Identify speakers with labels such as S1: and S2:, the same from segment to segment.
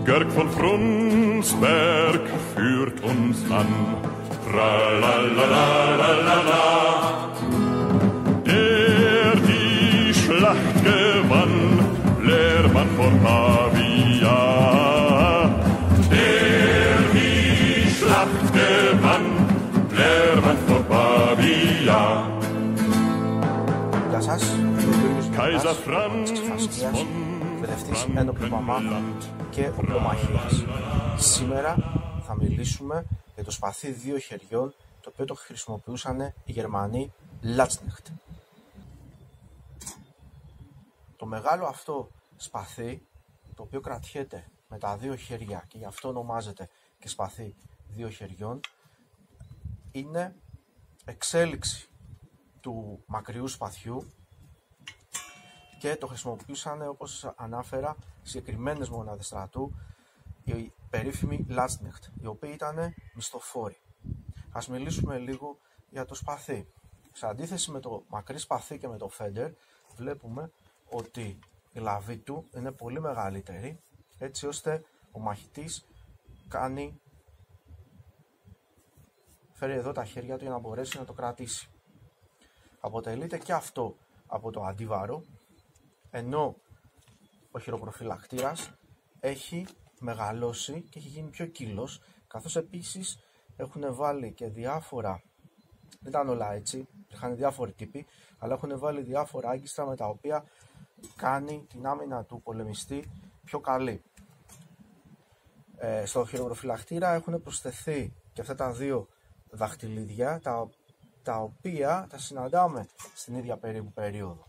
S1: Görg von Frundsberg führt uns an. Tra-la-la-la-la-la-la. Der die Schlacht gewann, Lehrmann von Pavia. Der die Schlacht gewann, Lehrmann von Pavia.
S2: Γεια σας,
S1: Kaiser Franz von
S2: εκπαιδευτής ένοπλου μαμά και οπλομαχίας. Σήμερα θα μιλήσουμε για το σπαθί δύο χεριών, το οποίο το χρησιμοποιούσαν οι Γερμανοί Landsknecht. Το μεγάλο αυτό σπαθί, το οποίο κρατιέται με τα δύο χέρια και γι' αυτό ονομάζεται και σπαθί δύο χεριών, είναι εξέλιξη του μακριού σπαθιού και το χρησιμοποιούσαν, όπως ανάφερα, συγκεκριμένες μονάδες στρατού, οι περίφημοι Landsknecht, οι οποίοι ήταν μισθοφόροι. Ας μιλήσουμε λίγο για το σπαθί. Σε αντίθεση με το μακρύ σπαθί και με το φέντερ, βλέπουμε ότι η λαβή του είναι πολύ μεγαλύτερη, έτσι ώστε ο μαχητής φέρει εδώ τα χέρια του για να μπορέσει να το κρατήσει. Αποτελείται και αυτό από το αντίβαρο, ενώ ο χειροπροφυλακτήρας έχει μεγαλώσει και έχει γίνει πιο κύλος, καθώς επίσης έχουν βάλει και διάφορα, δεν ήταν όλα έτσι, είχαν διάφοροι τύποι, αλλά έχουν βάλει διάφορα άγκιστρα με τα οποία κάνει την άμυνα του πολεμιστή πιο καλή. Στο χειροπροφυλακτήρα έχουν προσθεθεί και αυτά τα δύο δαχτυλίδια, τα οποία τα συναντάμε στην ίδια περίπου περίοδο.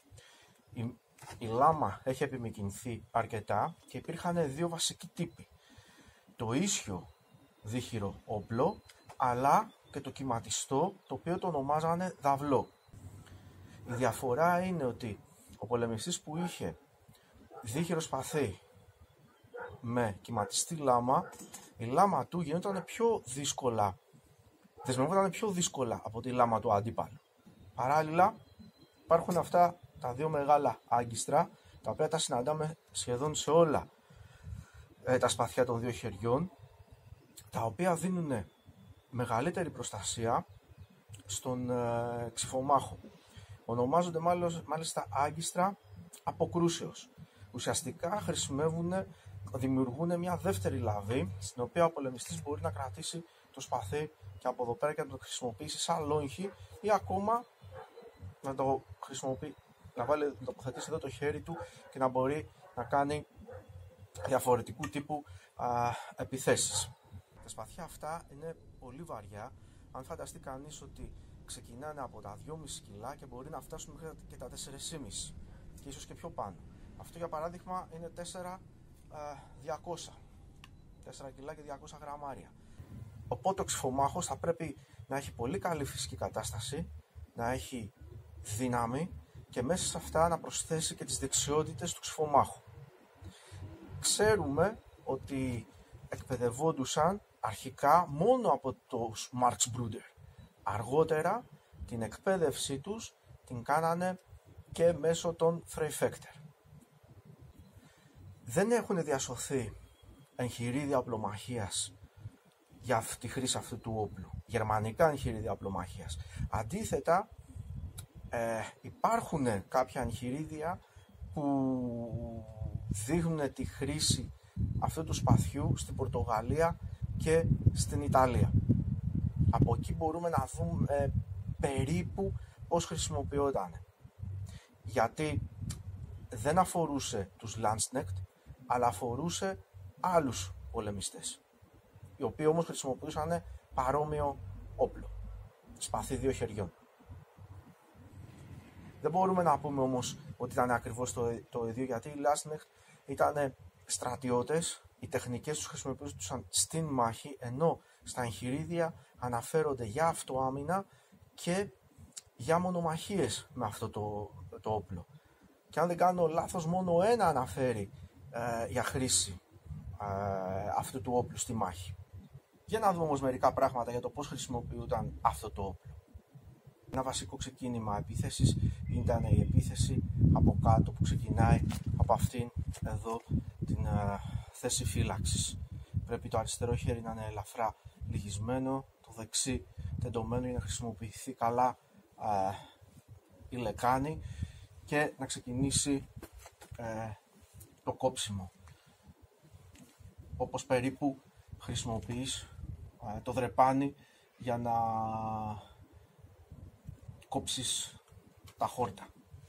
S2: Η λάμα έχει επιμηκυνθεί αρκετά και υπήρχαν δύο βασικοί τύποι. Το ίσιο δίχυρο όπλο, αλλά και το κυματιστό, το οποίο το ονομάζανε δαυλό. Η διαφορά είναι ότι ο πολεμιστής που είχε δίχυρο σπαθί με κυματιστή λάμα, η λάμα του γινόταν πιο δύσκολα, δεσμευόταν πιο δύσκολα από τη λάμα του αντίπαλου. Παράλληλα, υπάρχουν αυτά τα δύο μεγάλα άγκιστρα, τα οποία τα συναντάμε σχεδόν σε όλα τα σπαθιά των δύο χεριών, τα οποία δίνουν μεγαλύτερη προστασία στον ξυφομάχο. Ονομάζονται μάλιστα άγκιστρα αποκρούσεως. Ουσιαστικά δημιουργούν μια δεύτερη λαβή, στην οποία ο πολεμιστής μπορεί να κρατήσει το σπαθί και από εδώ πέρα και να το χρησιμοποιήσει σαν λόγχη ή ακόμα να το χρησιμοποιήσει, να τοποθετήσει εδώ το χέρι του και να μπορεί να κάνει διαφορετικού τύπου επιθέσεις. Τα σπαθιά αυτά είναι πολύ βαριά. Αν φανταστεί κανείς ότι ξεκινάνε από τα 2,5 κιλά και μπορεί να φτάσουν μέχρι και τα 4,5 και ίσως και πιο πάνω. Αυτό για παράδειγμα είναι 4 κιλά και 200 γραμμάρια. Οπότε ο ξυφομάχος θα πρέπει να έχει πολύ καλή φυσική κατάσταση, να έχει δύναμη και μέσα σε αυτά να προσθέσει και τις δεξιότητες του ξυφομάχου. Ξέρουμε ότι εκπαιδευόντουσαν αρχικά μόνο από τους Marksbrüder. Αργότερα την εκπαίδευσή τους την κάνανε και μέσω των Freifechter. Δεν έχουν διασωθεί εγχειρίδια οπλομαχίας για τη χρήση αυτού του όπλου, γερμανικά εγχειρίδια οπλομαχίας. Αντίθετα, υπάρχουν κάποια εγχειρίδια που δείχνουν τη χρήση αυτού του σπαθιού στην Πορτογαλία και στην Ιταλία. Από εκεί μπορούμε να δούμε περίπου πώς χρησιμοποιόταν. Γιατί δεν αφορούσε τους Landsknecht, αλλά αφορούσε άλλους πολεμιστές, οι οποίοι όμως χρησιμοποιούσαν παρόμοιο όπλο, σπαθί δύο χεριών. Δεν μπορούμε να πούμε όμως ότι ήταν ακριβώς το ίδιο, γιατί οι Landsknecht ήταν στρατιώτες, οι τεχνικές τους χρησιμοποιούσαν στην μάχη, ενώ στα εγχειρίδια αναφέρονται για αυτοάμυνα και για μονομαχίες με αυτό το όπλο. Και αν δεν κάνω λάθος, μόνο ένα αναφέρει για χρήση αυτού του όπλου στη μάχη. Για να δούμε όμως μερικά πράγματα για το πώς χρησιμοποιούνταν αυτό το όπλο. Ένα βασικό ξεκίνημα επίθεσης ήταν η επίθεση από κάτω που ξεκινάει από αυτήν εδώ την θέση φύλαξης. Πρέπει το αριστερό χέρι να είναι ελαφρά λυγισμένο, το δεξί τεντωμένο για να χρησιμοποιηθεί καλά η λεκάνη και να ξεκινήσει το κόψιμο. Όπως περίπου χρησιμοποιείς το δρεπάνι για να κόψεις τα χόρτα.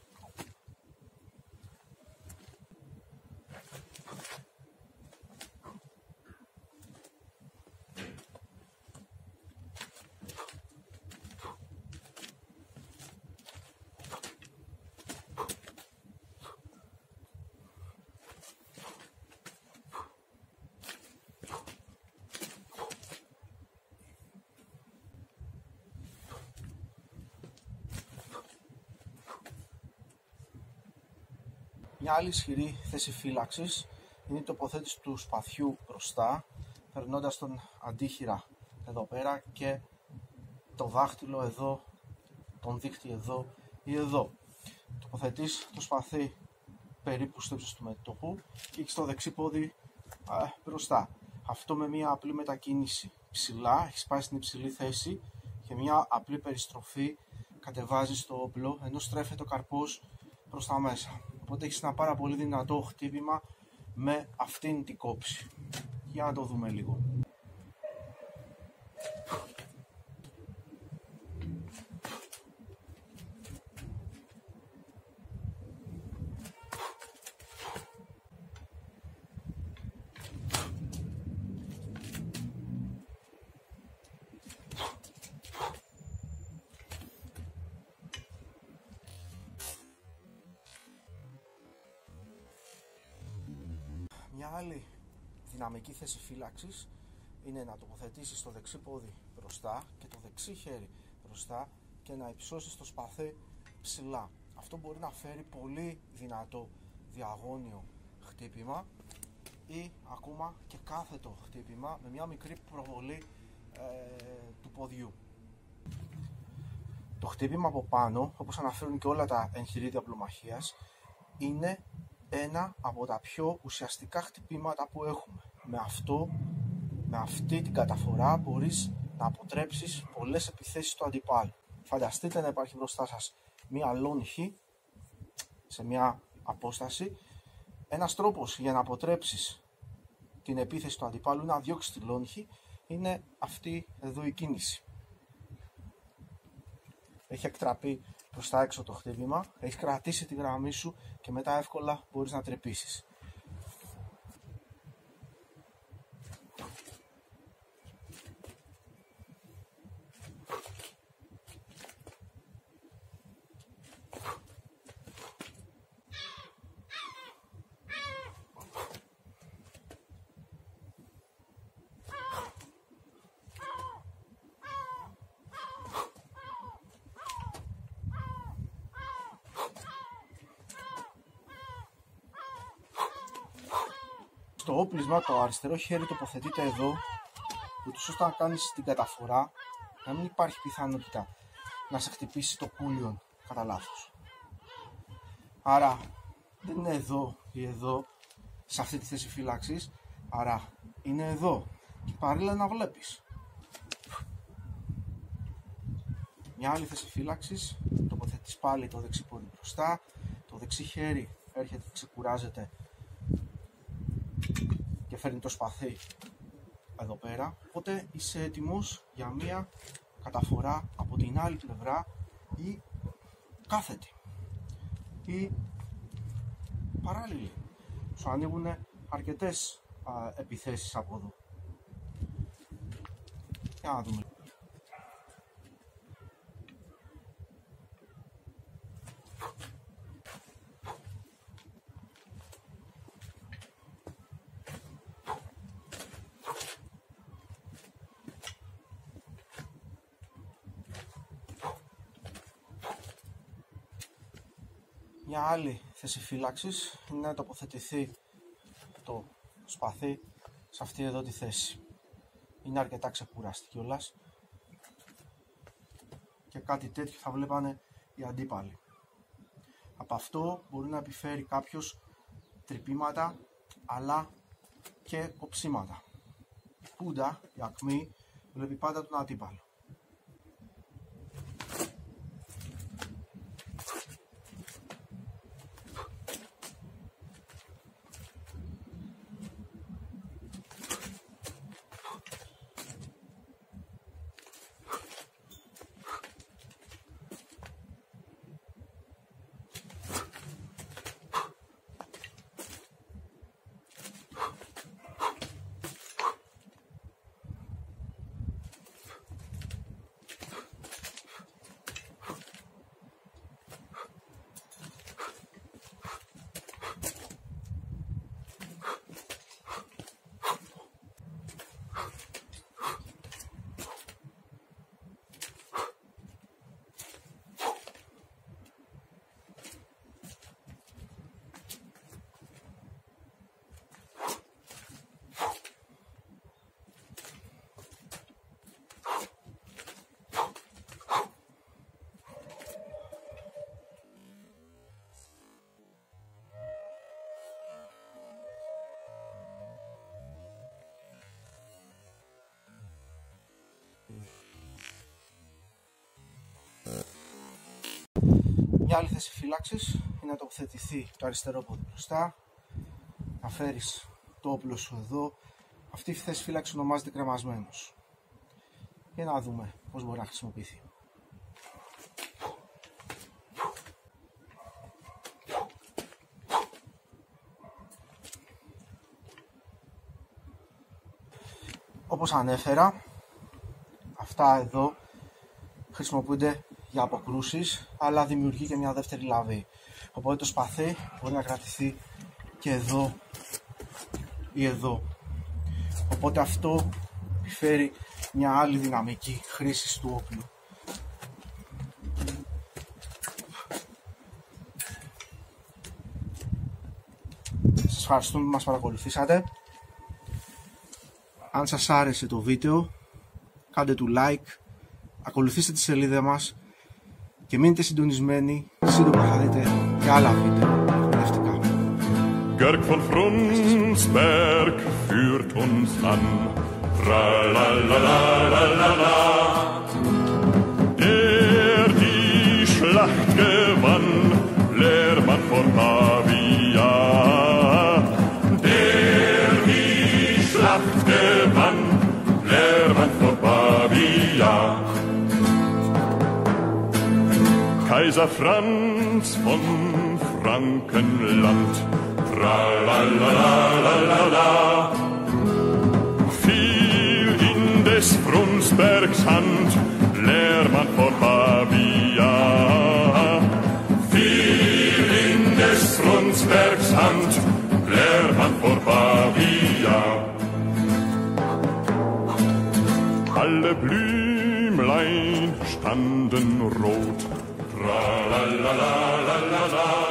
S2: Μια άλλη ισχυρή θέση φύλαξης είναι η τοποθέτηση του σπαθιού μπροστά, περνώντας τον αντίχειρα εδώ πέρα και το δάχτυλο εδώ, τον δείκτη εδώ ή εδώ. Τοποθετείς το σπαθί περίπου στο ύψος του μέτωπου και έχεις το δεξί πόδι μπροστά. Αυτό με μια απλή μετακίνηση ψηλά, έχεις πάει στην υψηλή θέση και μια απλή περιστροφή κατεβάζεις το όπλο, ενώ στρέφεται ο καρπός προς τα μέσα. Οπότε έχεις ένα πάρα πολύ δυνατό χτύπημα με αυτήν την κόψη. Για να το δούμε λίγο. Μια άλλη δυναμική θέση φύλαξης είναι να τοποθετήσεις το δεξί πόδι μπροστά και το δεξί χέρι μπροστά και να υψώσεις το σπαθί ψηλά. Αυτό μπορεί να φέρει πολύ δυνατό διαγώνιο χτύπημα ή ακόμα και κάθετο χτύπημα με μια μικρή προβολή του ποδιού. Το χτύπημα από πάνω, όπως αναφέρουν και όλα τα εγχειρίδια πλωμαχίας, είναι ένα από τα πιο ουσιαστικά χτυπήματα που έχουμε. Με αυτή την καταφορά μπορείς να αποτρέψεις πολλές επιθέσεις του αντιπάλου. Φανταστείτε να υπάρχει μπροστά σας μία λόγχη σε μία απόσταση. Ένας τρόπος για να αποτρέψεις την επίθεση του αντιπάλου, να διώξεις τη λόγχη, είναι αυτή εδώ η κίνηση. Έχει εκτραπεί προς τα έξω το χτύπημα, έχει κρατήσει τη γραμμή σου και μετά εύκολα μπορείς να τρεπήσεις. Στο όπλισμα το αριστερό χέρι τοποθετείται εδώ, ούτως ώστε να κάνεις την καταφορά, να μην υπάρχει πιθανότητα να σε χτυπήσει το κούλιον κατά λάθος. Άρα δεν είναι εδώ ή εδώ, σε αυτή τη θέση φύλαξης, άρα είναι εδώ και παράλληλα να βλέπεις. Μια άλλη θέση φύλαξης, τοποθετείς πάλι το δεξί πόδι μπροστά, το δεξί χέρι έρχεται, ξεκουράζεται και φέρνει το σπαθί εδώ πέρα, οπότε είσαι έτοιμος για μία καταφορά από την άλλη πλευρά ή κάθετη ή παράλληλη. Σου ανοίγουν αρκετές επιθέσεις από εδώ. Για να δούμε. Μια άλλη θέση φύλαξης είναι να τοποθετηθεί το σπαθί σε αυτή εδώ τη θέση. Είναι αρκετά ξεκουραστή κιόλας και κάτι τέτοιο θα βλέπανε οι αντίπαλοι. Από αυτό μπορεί να επιφέρει κάποιος τρυπήματα αλλά και κοψίματα. Η πούντα, η ακμή, βλέπει πάντα τον αντίπαλο. Μια άλλη θέση φύλαξης είναι να τοποθετηθεί το αριστερό πόδι μπροστά, να φέρεις το όπλο σου εδώ. Αυτή η θέση φύλαξης ονομάζεται κρεμασμένος. Για να δούμε πώς μπορεί να χρησιμοποιηθεί. Όπως ανέφερα, αυτά εδώ χρησιμοποιούνται για αποκρούσεις, αλλά δημιουργεί και μια δεύτερη λαβή. Οπότε το σπαθί μπορεί να κρατηθεί και εδώ ή εδώ. Οπότε αυτό επιφέρει μια άλλη δυναμική χρήση του όπλου. Σας ευχαριστούμε που μας παρακολουθήσατε. Αν σας άρεσε το βίντεο, κάντε του like, ακολουθήστε τη σελίδα μας και μείνετε συντονισμένοι. Σύντομα θα δείτε και άλλα βίντεο εκπαιδευτικά.
S1: Görg von Frundsberg führt uns an. Tra-la-la-la-la-la-la. Der die Schlacht gewann, Lehrmann von Pavia. Der die Schlacht gewann, Lehrmann von Pavia. Kaiser Franz von Frankenland, tra-la-la-la-la-la, fiel in des Frundsbergs Hand, Lehrmann von Pavia. Fiel in des Frundsbergs Hand, Lehrmann von Pavia. Alle Blümlein standen rot, tra-la-la-la-la-la-la.